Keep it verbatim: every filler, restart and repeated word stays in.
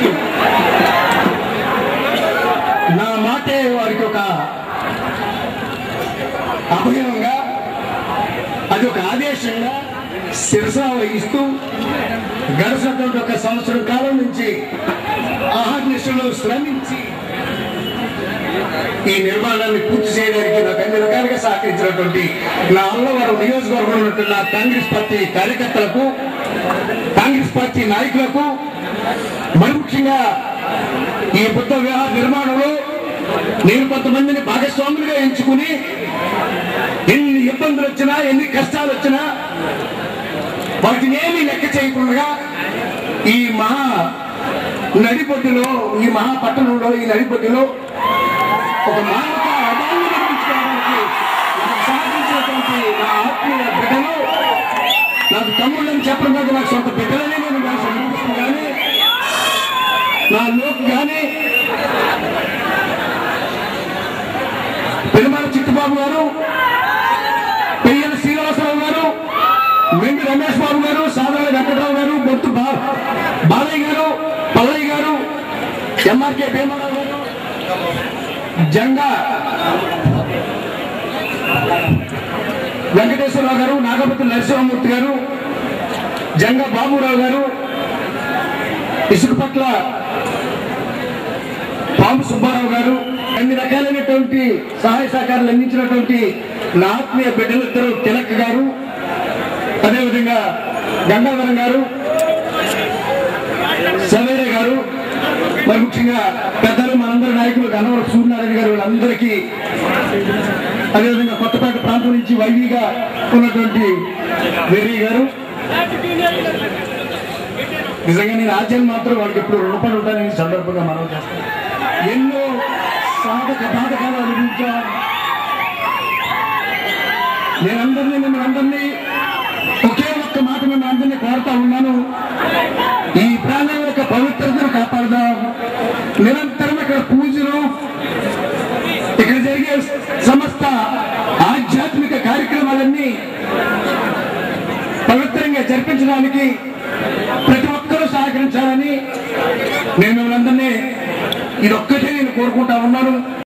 నా మాటే వారికి ఒక అభయంగా, అది ఒక ఆదేశంగా శిరసా వహిస్తూ గడిచినటువంటి ఒక సంవత్సరం కాలం నుంచి ఆహర్నిశలో శ్రమించి ఈ నిర్మాణాన్ని పూర్తి చేయడానికి నాకు అన్ని రకాలుగా సహకరించినటువంటి నా అల్లవరం నియోజకవర్గంలో ఉన్నటువంటి నా కాంగ్రెస్ పార్టీ కార్యకర్తలకు, కాంగ్రెస్ పార్టీ నాయకులకు, మరి ముఖ్యంగా ఈ బుద్ధ విహార నిర్మాణంలో నేను కొంతమందిని భాగస్వాములుగా ఎంచుకుని ఎన్ని ఇబ్బందులు వచ్చినా, ఎన్ని కష్టాలు వచ్చినా వాటిని ఏమీ లెక్క చేయకుండా ఈ మహా నడిబొడ్డులో, ఈ మహాపట్టణంలో, ఈ నడిబొడ్డులో ఒక మానవ అదాన్ని నిర్మించుకోవడానికి సాధించినటువంటి నా ఆత్మీయ బిడ్డలు, నాకు తమ్ముళ్ళని చెప్పడం కాదు, నాకు సొంత బిడ్డలని నేను సమర్పిస్తాను. కానీ నా లోక్ కానీ పెరుమాల చిట్టుబాబు గారు, పెయ్యల శ్రీనివాసరావు గారు, మెండి రమేష్ బాబు గారు, సాధారణ వెంకటరావు గారు, బొత్తు బాలయ్య గారు, పల్లయ్య గారు, ఎంఆర్కే భీమారావు గారు, జంగా వెంకటేశ్వరరావు గారు, నాగపతి నరసింహమూర్తి గారు, జంగా బాబురావు గారు, ఇసుకపట్ల పాము సుబ్బారావు గారు, అన్ని రకాలైనటువంటి సహాయ సహకారాలు అందించినటువంటి నా ఆత్మీయ బిడ్డలిద్దరు తిలక్ గారు, అదేవిధంగా గంగాధరం గారు, సవేరే గారు, మరి ముఖ్యంగా పెద్దలు మనందరి నాయకులు గన్నవరం సూర్యనారాయణ గారు, వీళ్ళందరికీ, అదేవిధంగా కొత్తపేట ప్రాంతం నుంచి వైవిగా ఉన్నటువంటి వెర్రీ గారు, నిజంగా నేను ఆచరణ మాత్రం వాళ్ళకి ఎప్పుడు రుణపడి ఉంటానని సందర్భంగా మనం చేస్తాం. ఎన్నో సాధక బాధకాలు అనుభవించా నేనందరినీ మిమ్మల్ని అందరినీ ఒకే ఒక్క మాట మిమ్మల్ని అందరినీ కోరుతా ఉన్నాను. ఈ ప్రాణం యొక్క పవిత్రతను కాపాడదాం. నిరంతరం ఇక్కడ పూజలు, ఇక్కడ జరిగే సమస్త ఆధ్యాత్మిక కార్యక్రమాలన్నీ పవిత్రంగా జరిపించడానికి ప్రతి ఒక్కరూ సహకరించాలని నేను మిమ్మల్ని అందరినీ ఇదొక్కటే నేను కోరుకుంటా ఉన్నాను.